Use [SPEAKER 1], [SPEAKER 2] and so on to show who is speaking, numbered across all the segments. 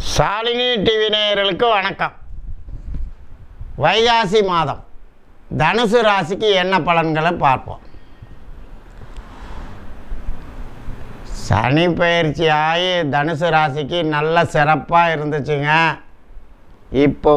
[SPEAKER 1] Shalini TV நேயர்களுக்கு வணக்கம். வைகாசி மாதம் தனுசு ராசிக்கு என்ன பலன்களை பார்ப்போம். சனி பயிற்சி ஆகி தனுசு ராசிக்கு நல்ல சிறப்பாக இருந்துச்சுங்க. இப்போ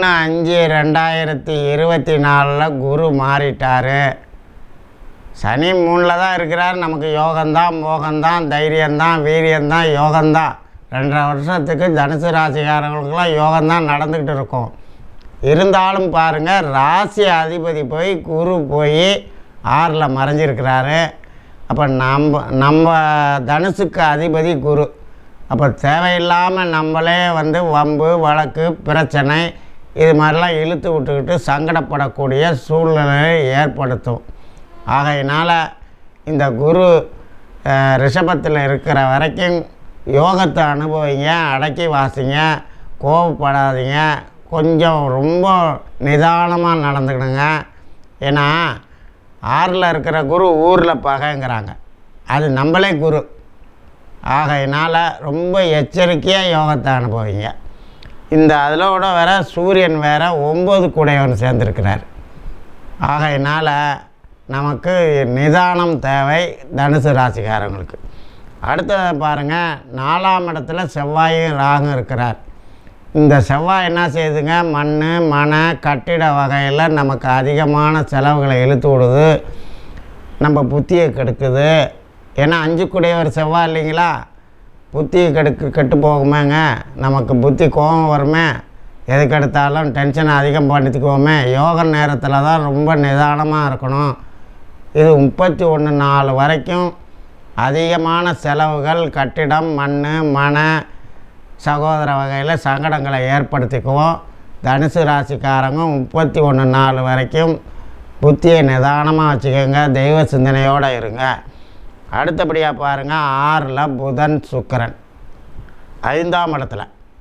[SPEAKER 1] 1/5/2024 குரு மாறிட்டார். சனி 3ல் தான் இருக்கிறார். நமக்கு யோகம்தான், மோகம்தான், தைரியம்தான், வீரியம்தான், யோகம்தான். 2.5 வருஷத்துக்கு தனுசு ராசிக்காரங்களுக்கெல்லாம் யோகம்தான் நடந்துக்கிட்டு இருக்கும். இருந்தாலும் பாருங்கள், ராசி அதிபதி போய் குரு போய் 6ல் மறைஞ்சிருக்கிறாரு. அப்போ நம்ம தனுசுக்கு அதிபதி குரு. அப்போ தேவையில்லாமல் நம்மளே வம்பு வழக்கு பிரச்சனை இது மாதிரிலாம் இழுத்து விட்டுக்கிட்டு சங்கடப்படக்கூடிய சூழ்நிலையை ஏற்படுத்தும். ஆகையினால் இந்த குரு ரிஷபத்தில் இருக்கிற வரைக்கும் யோகத்தை அனுபவிங்க, அடக்கி வாசிங்க, கோபப்படாதீங்க, கொஞ்சம் ரொம்ப நிதானமாக நடந்துக்கணுங்க. ஏன்னா 6ல் இருக்கிற குரு ஊரில் பகைங்கிறாங்க, அது நம்மளே குரு. ஆகையினால் ரொம்ப எச்சரிக்கையாக யோகத்தை அனுபவிங்க. இந்த அதிலோட வேற சூரியன் வேறு 9 கூடையவன் சேர்ந்துருக்கிறார். ஆகையினால் நமக்கு நிதானம் தேவை தனுசு ராசிக்காரங்களுக்கு. அடுத்தது பாருங்கள், 4ஆம் இடத்துல செவ்வாயும் ராகும் இருக்கிறார். இந்த செவ்வாய் என்ன செய்யுதுங்க, மனை கட்டிட வகையில் நமக்கு அதிகமான செலவுகளை இழுத்து விடுது, நம்ம புத்தியை கெடுக்குது. ஏன்னா 5 கூடையவர் செவ்வாய் இல்லைங்களா, புத்தியை கெட்டு போகுமேங்க. நமக்கு புத்தி கோபம் வருமே, எதுக்கு எடுத்தாலும் டென்ஷனை அதிகம் பண்ணிக்குவோமே. யோக நேரத்தில் தான் ரொம்ப நிதானமாக இருக்கணும். இது 31/4 வரைக்கும் அதிகமான செலவுகள், கட்டிடம், மனை சகோதர வகையில் சங்கடங்களை ஏற்படுத்திக்குவோம். தனுசு ராசிக்காரங்க 31/4 வரைக்கும் புத்தியை நிதானமாக வச்சுக்கோங்க, தெய்வ சிந்தனையோடு இருங்க. அடுத்தபடியாக பாருங்கள், 6ல் புதன் சுக்கிரன் 5ஆம் இடத்துல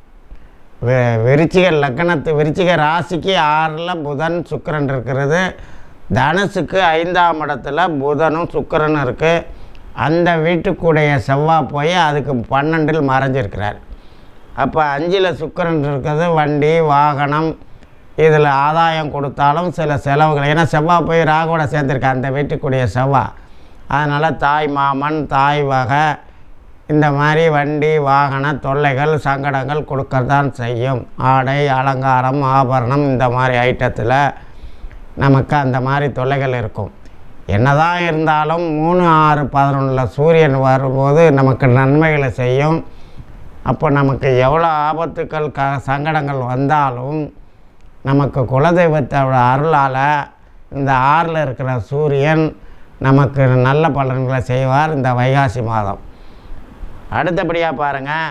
[SPEAKER 1] விருச்சிக ராசிக்கு 6ல் புதன் சுக்கிரன் இருக்கிறது. தனுசுக்கு 5ஆம் இடத்துல புதனும் சுக்கிரனும் இருக்குது. அந்த வீட்டுக்குடைய செவ்வாய் போய் அதுக்கு 12ல் மறைஞ்சிருக்கிறார். அப்போ 5ல் சுக்கிரன் இருக்கிறது வண்டி வாகனம் இதில் ஆதாயம் கொடுத்தாலும் சில செலவுகள். ஏன்னா செவ்வாய் போய் ராகுவோட சேர்ந்துருக்க அந்த வீட்டுக்குடைய செவ்வாய். அதனால் தாய் மாமன், தாய் வகை இந்த மாதிரி வண்டி வாகன தொல்லைகள் சங்கடங்கள் கொடுக்கறதான் செய்யும். ஆடை அலங்காரம் ஆபரணம் இந்த மாதிரி ஐட்டத்தில் நமக்கு அந்த மாதிரி தொல்லைகள் இருக்கும். என்னதான் இருந்தாலும் 3, 6, 11 சூரியன் வரும்போது நமக்கு நன்மைகளை செய்யும். அப்போ நமக்கு எவ்வளோ ஆபத்துக்கள் சங்கடங்கள் வந்தாலும் நமக்கு குலதெய்வத்தோட அருளால் இந்த 6ல் இருக்கிற சூரியன் நமக்கு நல்ல பலன்களை செய்வார் இந்த வைகாசி மாதம். அடுத்தபடியாக பாருங்கள்,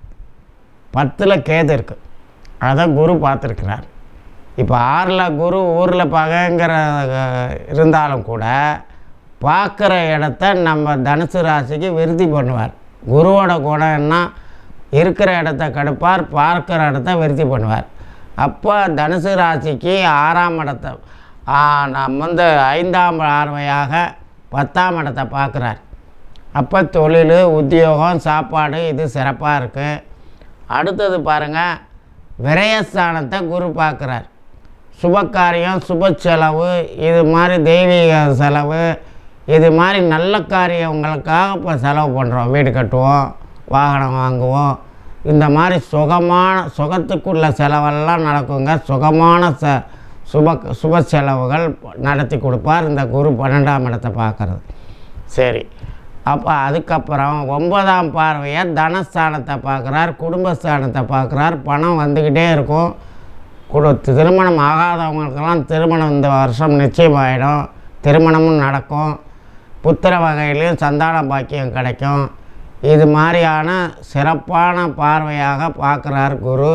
[SPEAKER 1] 10ல் கேது இருக்குது, அதை குரு பார்த்துருக்கிறார். இப்போ 6ல் குரு ஊரில் பகைங்கிற இருந்தாலும் கூட பார்க்குற இடத்த நம்ம தனுசு ராசிக்கு விருத்தி பண்ணுவார். குருவோட குணம்னா இருக்கிற இடத்த கடுப்பார், பார்க்குற இடத்த விருத்தி பண்ணுவார். அப்போ தனுசு ராசிக்கு 6ஆம் இடத்தை நம்ம 5ஆம் பார்வையாக 10ஆம் இடத்தை பார்க்குறார். அப்போ தொழில், உத்தியோகம், சாப்பாடு இது சிறப்பாக இருக்குது. அடுத்தது பாருங்கள், விரயஸ்தானத்தை குரு பார்க்குறார். சுபகாரியம், சுப செலவு இது மாதிரி தெய்வீக செலவு இது மாதிரி நல்ல காரியங்களுக்காக இப்போ செலவு பண்ணுறோம். வீடு கட்டுவோம், வாகனம் வாங்குவோம், இந்த மாதிரி சுகத்துக்குள்ள செலவெல்லாம் நடக்குங்க. சுகமான சுப செலவுகள் நடத்தி கொடுப்பார் இந்த குரு 12ஆம் இடத்தை பார்க்குறது. சரி, அப்போ அதுக்கப்புறம் 9ஆம் பார்வையை தனஸ்தானத்தை பார்க்குறார், குடும்பஸ்தானத்தை பார்க்குறார். பணம் வந்துக்கிட்டே இருக்கும். திருமணம் ஆகாதவங்களுக்கெல்லாம் திருமணம் இந்த வருஷம் நிச்சயமாயிடும், திருமணமும் நடக்கும். புத்திர வகையிலையும் சந்தான பாக்கியம் கிடைக்கும். இது மாதிரியான சிறப்பான பார்வையாக பார்க்குறார் குரு.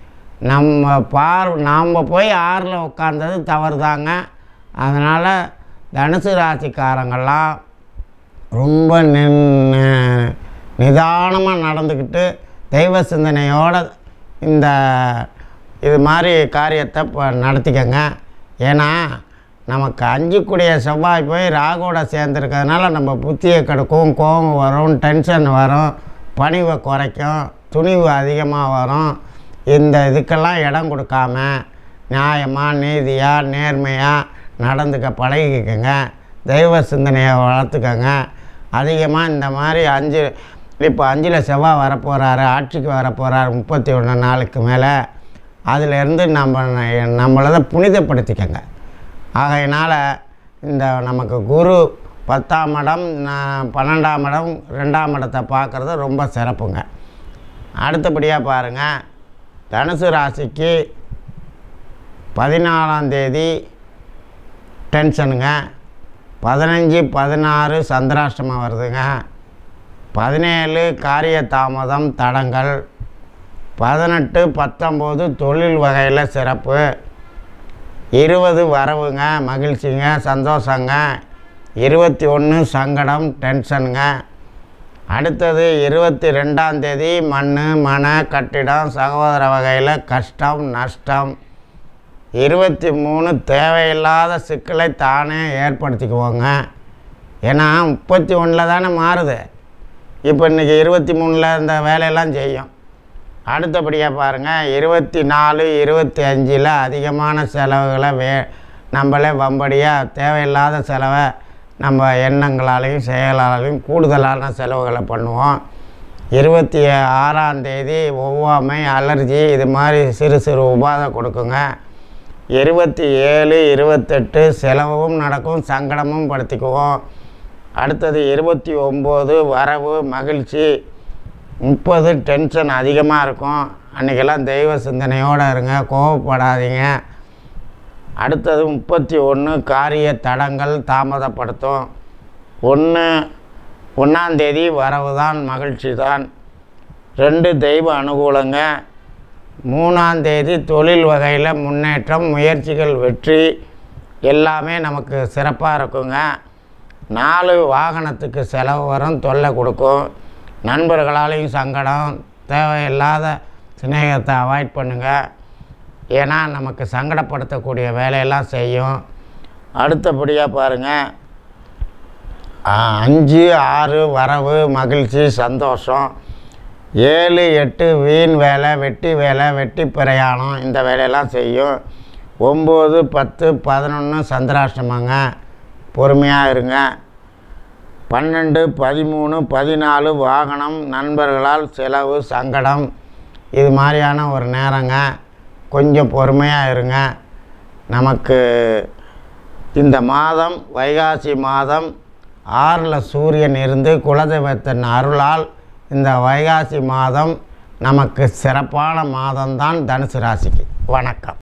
[SPEAKER 1] நாம் போய் 6ல் உட்கார்ந்தது தவறு தாங்க. அதனால் தனுசு ராசிக்காரங்கள்லாம் ரொம்ப நிதானமாக நடந்துக்கிட்டு தெய்வ சிந்தனையோடு இது மாதிரி காரியத்தை நடத்திக்கங்க. ஏன்னா நமக்கு 5 கூடிய செவ்வாய் போய் ராகுவோட சேர்ந்துருக்கிறதுனால நம்ம புத்தியை கெடுக்கும், கோபம் வரும், டென்ஷன் வரும், பணிவை குறைக்கும், துணிவு அதிகமாக வரும். இந்த இதுக்கெல்லாம் இடம் கொடுக்காம நியாயமாக நீதியாக நேர்மையாக நடந்துக்க பழகிக்கங்க. தெய்வ சிந்தனையை வளர்த்துக்கங்க. அதிகமாக இந்த மாதிரி இப்போ 5ல் செவ்வாய் வரப்போகிறாரு, ஆட்சிக்கு வரப்போகிறாரு 31 நாளுக்கு மேலே. அதிலேருந்து நம்மளை தான் புனிதப்படுத்திக்கங்க. ஆகையினால் இந்த நமக்கு குரு 10ஆம் இடம் 12ஆம் இடம் 2ஆம் இடத்தை பார்க்குறது ரொம்ப சிறப்புங்க. அடுத்தபடியாக பாருங்கள், தனுசு ராசிக்கு 14ஆம் தேதி டென்ஷனுங்க. 15, 16 சந்திராஷ்டமம் வருதுங்க. 17 காரிய தாமதம் தடங்கள். 18, 19 தொழில் வகையில் சிறப்பு. 20 வரவுங்க, மகிழ்ச்சிங்க, சந்தோஷங்க. 21 சங்கடம் டென்ஷனுங்க. அடுத்தது 22ஆம் தேதி மண் மன கட்டிடம் சகோதர வகையில் கஷ்டம் நஷ்டம். 23 தேவையில்லாத சிக்கலை தானே ஏற்படுத்திக்குவோங்க. ஏன்னா 31 தானே மாறுது. இப்போ இன்றைக்கி 23 இந்த வேலையெல்லாம் செய்யும். அடுத்தபடியாக பாருங்கள், 24, 25 அதிகமான செலவுகளை நம்மளே வம்படியாக தேவையில்லாத செலவை நம்ம எண்ணங்களாலையும் செயலாலையும் கூடுதலான செலவுகளை பண்ணுவோம். 26ஆம் தேதி ஒவ்வாமை அலர்ஜி இது மாதிரி சிறு சிறு உபாதை கொடுக்குங்க. 27, 28 செலவும் நடக்கும், சங்கடமும் படுத்திக்குவோம். அடுத்தது 29 வரவு மகிழ்ச்சி. 30 டென்ஷன் அதிகமாக இருக்கும். அன்றைக்கெல்லாம் தெய்வ சிந்தனையோடு இருங்க, கோவப்படாதீங்க. அடுத்தது 31 காரிய தடங்கள் தாமதப்படுத்தும். 1ஆம் தேதி வரவு தான் மகிழ்ச்சி தான். 2 தெய்வ அனுகூலங்க. 3ஆம் தேதி தொழில் வகையில் முன்னேற்றம் முயற்சிகள் வெற்றி எல்லாமே நமக்கு சிறப்பாக இருக்குங்க. 4 வாகனத்துக்கு செலவு வரும், தொல்லை கொடுக்கும். நண்பர்களாலையும் சங்கடம். தேவையில்லாத சிநேகத்தை அவாய்ட் பண்ணுங்கள். ஏன்னா நமக்கு சங்கடப்படுத்தக்கூடிய வேலையெல்லாம் செய்யும். அடுத்தபடியாக பாருங்கள், 5, 6 வரவு மகிழ்ச்சி சந்தோஷம். 7, 8 வீண் வேலை வெட்டி வேலை வெட்டி பிரயாணம் இந்த வேலையெல்லாம் செய்யும். 9, 10, 11 சந்திராஷ்டமங்க, பொறுமையாக இருங்க. 12, 13, 14 வாகனம் நண்பர்களால் செலவு சங்கடம் இது மாதிரியான ஒரு நேரங்க. கொஞ்சம் பொறுமையாக இருங்க. நமக்கு இந்த மாதம் வைகாசி மாதம் 6ல் சூரியன் இருந்து குலதெய்வத்தின் அருளால் இந்த வைகாசி மாதம் நமக்கு சிறப்பான மாதம்தான் தனுசு ராசிக்கு. வணக்கம்.